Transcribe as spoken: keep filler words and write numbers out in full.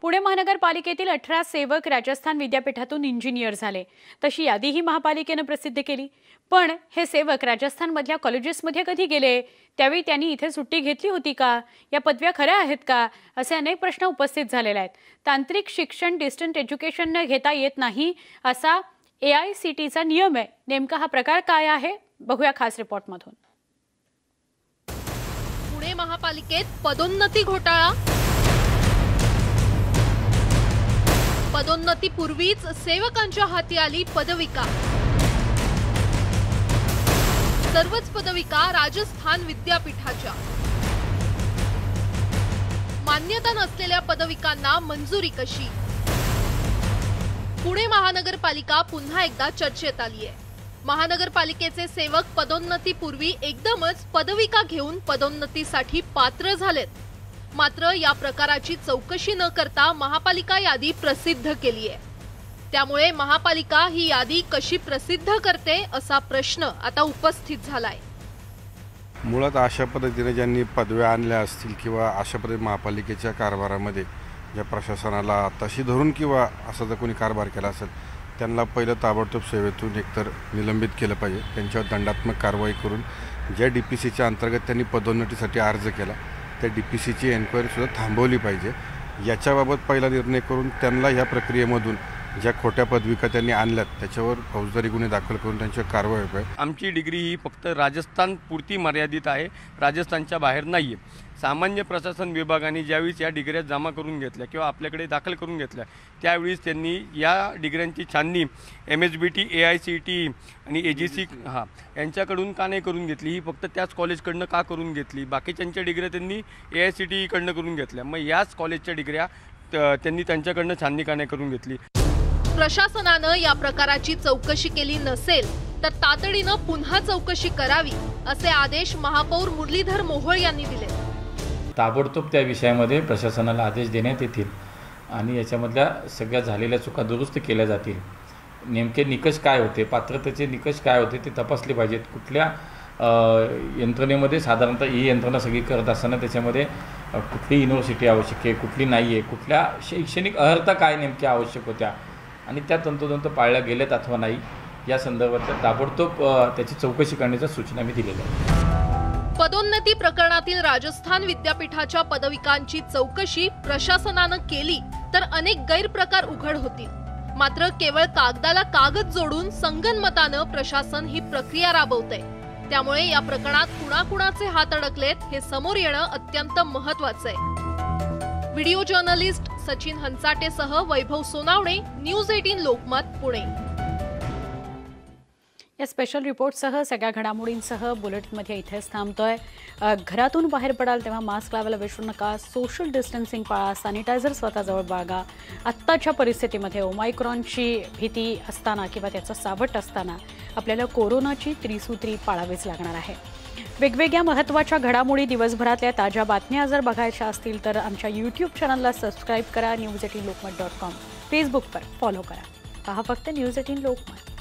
पुणे महानगरपालिकेतील अठरा सेवक राजस्थान विद्यापीठातून इंजिनियर झाले। तशी यादीही महापालिकेने प्रसिद्ध केली। पण हे सेवक राजस्थानमधल्या कॉलेजेसमध्ये कधी गेले, त्यावेळी त्यांनी इथे सुट्टी घेतली होती का, या पदव्या खऱ्या आहेत का, असे अनेक प्रश्न उपस्थित झालेले आहेत। तांत्रिक शिक्षण डिस्टन्स एज्युकेशनने घेता येत नाही असा ए आय सी टीचा नियम आहे। नेमका हा प्रकार काय आहे, बघूया खास रिपोर्टमधून। पुणे महापालिकेत पदोन्नती घोटाळा। पदोन्नतीपूर्वीच सेवकांच्या हाती आली पदविका। सर्वच पदविका राजस्थान विद्यापीठाच्या। मान्यता नसलेल्या पदविकांना मंजुरी कशी? पुणे महानगरपालिका पुन्हा एकदा चर्चेत आली आहे। महानगरपालिकेचे सेवक पदोन्नतीपूर्वी एकदमच पदविका घेऊन पदोन्नतीसाठी पात्र झालेत। मात्र या प्रकाराची चौकशी न करता महापालिका यादी प्रसिद्ध केली आहे। त्यामुळे महापालिका ही यादी कशी प्रसिद्ध करते असा प्रश्न आता उपस्थित झालाय। मुळात अशा पद्धतीने ज्यांनी पदव्या आणल्या असतील किंवा अशा पद्धतीने महापालिकेच्या कारभारामध्ये ज्या प्रशासनाला तशी धरून किंवा असा जर कोणी कारभार केला असेल त्यांना पहिलं ताबडतोब सेवेतून एकतर निलंबित केलं पाहिजे। त्यांच्यावर दंडात्मक कारवाई करून ज्या डी पी सीच्या अंतर्गत त्यांनी पदोन्नतीसाठी अर्ज केला त्या डी पी सीची एन्क्वायरीसुद्धा थांबवली पाहिजे। याच्याबाबत पहिला निर्णय करून त्यांना या प्रक्रियेमधून ज्या खोट्या पदविका त्यांनी आणल्यात त्याच्यावर फौजदारी गुन्हे दाखल करून त्यांच्यावर कारवाई पाहिजे। आमची डिग्री ही फक्त राजस्थान पुरती मर्यादित आहे, राजस्थानच्या बाहेर नाही आहे। सामान्य प्रशासन विभागाने ज्यावेळेस या डिग्र्या जमा करून घेतल्या किंवा आपल्याकडे दाखल करून घेतल्या त्यावेळेस त्यांनी या डिग्र्यांची छाननी M H B T, A I C T आणि ए जी सी हां यांच्याकडून का नाही करून घेतली, ही फक्त त्याच कॉलेजकडनं का करून घेतली? बाकीच्यांच्या डिग्र्या त्यांनी ए आय सी टीकडनं करून घेतल्या, मग याच कॉलेजच्या डिग्र्या त्यांनी त्यांच्याकडनं छाननी का नाही करून घेतली? प्रशासनानं या प्रकाराची चौकशी केली नसेल तर तातडीनं पुन्हा चौकशी करावी असे आदेश महापौर मुरलीधर मोहोळ यांनी दिले। ताबडतोब त्या विषयामध्ये प्रशासनाला आदेश देण्यात येतील आणि याच्यामधल्या सगळ्या झालेल्या चुका दुरुस्त केल्या जातील। नेमके निकष काय होते, पात्रतेचे निकष काय होते ते तपासले पाहिजेत। कुठल्या यंत्रणेमध्ये साधारणतः ही यंत्रणा सगळी करत असताना त्याच्यामध्ये कुठली युनिव्हर्सिटी आवश्यक आहे, कुठली नाही आहे, कुठल्या शैक्षणिक अर्हता काय नेमक्या आवश्यक होत्या आणि त्या तंतोतंत पाळल्या गेल्यात अथवा नाही या संदर्भात ताबडतोब त्याची चौकशी करण्याच्या सूचना मी दिलेल्या आहेत। पदोन्नती प्रकरणातील राजस्थान विद्यापीठाच्या पदविकांची चौकशी प्रशासनानं केली तर अनेक गैरप्रकार उघड होतील। मात्र केवळ कागदाला कागद जोडून संगनमतानं प्रशासन ही प्रक्रिया राबवतंय। त्यामुळे या प्रकरणात कुणाकुणाचे हात अडकलेत हे समोर येणं अत्यंत महत्त्वाचं आहे। व्हिडिओ जर्नलिस्ट सचिन हंचाटेसह वैभव सोनावणे, न्यूज अठरा लोकमत, पुणे। या स्पेशल रिपोर्टसह सगळ्या घडामोडींसह बुलेटिनमध्ये इथेच थांबतोय। घरातून बाहेर पडाल तेव्हा मास्क लावायला विसरू नका, सोशल डिस्टन्सिंग पाळा, सॅनिटायझर स्वतःजवळ बाळगा। आत्ताच्या परिस्थितीमध्ये ओमायक्रॉनची भीती असताना किंवा त्याचा सावट असताना आपल्याला कोरोनाची त्रिसूत्री पाळावीच लागणार आहे। वेगवेगळ्या महत्त्वाच्या घडामोडी दिवसभरातल्या ताज्या बातम्या जर बघायच्या असतील तर आमच्या यूट्यूब चॅनलला सबस्क्राईब करा, न्यूज अठरा लोकमत डॉट कॉम, फेसबुकवर फॉलो करा। पहा फक्त न्यूज अठरा लोकमत।